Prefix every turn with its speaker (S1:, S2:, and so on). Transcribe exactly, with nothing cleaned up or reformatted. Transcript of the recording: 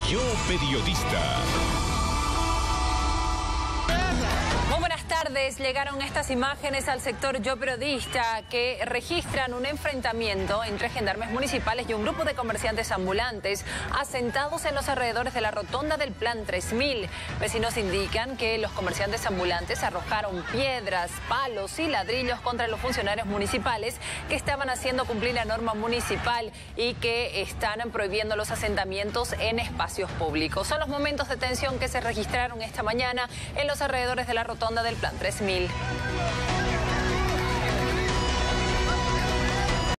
S1: Yo Periodista.
S2: Muy buenas tardes. Llegaron estas imágenes al sector Yo Periodista que registran un enfrentamiento entre gendarmes municipales y un grupo de comerciantes ambulantes asentados en los alrededores de la rotonda del Plan tres mil. Vecinos indican que los comerciantes ambulantes arrojaron piedras, palos y ladrillos contra los funcionarios municipales que estaban haciendo cumplir la norma municipal y que están prohibiendo los asentamientos en espacios públicos. Son los momentos de tensión que se registraron esta mañana en los alrededores de la rotonda del Plan tres mil.